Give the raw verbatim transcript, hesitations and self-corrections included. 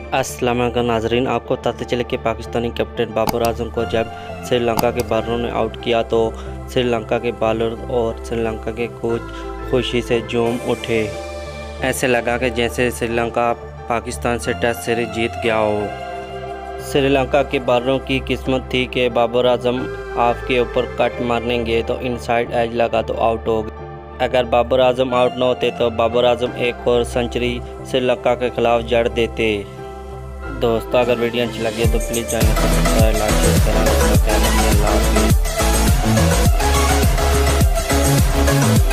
अस्सलाम वालेकुम नाजरीन, आपको बताते चले कि पाकिस्तानी कैप्टन बाबर आजम को जब श्रीलंका के बॉलरों ने आउट किया तो श्रीलंका के बॉलर और श्रीलंका के कोच खुशी से झूम उठे। ऐसे लगा कि जैसे श्रीलंका पाकिस्तान से टेस्ट सीरीज जीत गया हो। श्रीलंका के बॉलरों की किस्मत थी कि बाबर आजम ऑफ के ऊपर कट मारने गए तो इनसाइड एज लगा तो आउट हो गए। अगर बाबर आजम आउट न होते तो बाबर आजम एक और सेंचुरी श्रीलंका के खिलाफ जड़ देते। दोस्तों, अगर वीडियो अच्छी लगी तो प्लीज़ चैनल को सब्सक्राइब लाइक शेयर करना।